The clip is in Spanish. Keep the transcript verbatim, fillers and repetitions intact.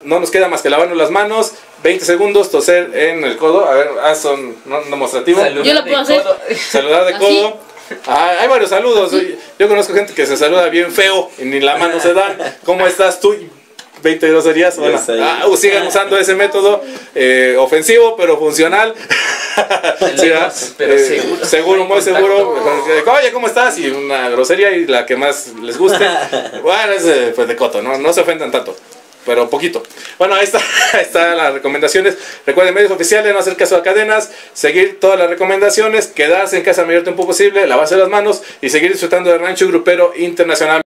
no nos queda más que lavarnos las manos, veinte segundos, toser en el codo, a ver, haz un, un demostrativo. Saludar Yo lo puedo hacer. codo. Saludar de codo. Ah, hay varios saludos. Yo, yo conozco gente que se saluda bien feo y ni la mano se dan. ¿Cómo estás tú? veinte groserías. Bueno, ah, sigan usando ese método eh, ofensivo pero funcional. Sí, pero eh, seguro. Seguro, muy seguro. Oye, ¿cómo estás? Y una grosería y la que más les guste. Bueno, es eh, pues de coto, ¿no? No se ofendan tanto, pero poquito. Bueno, ahí está, ahí están las recomendaciones. Recuerden, medios oficiales, no hacer caso a cadenas, seguir todas las recomendaciones, quedarse en casa el mayor tiempo posible, lavarse las manos y seguir disfrutando del Rancho Grupero Internacional.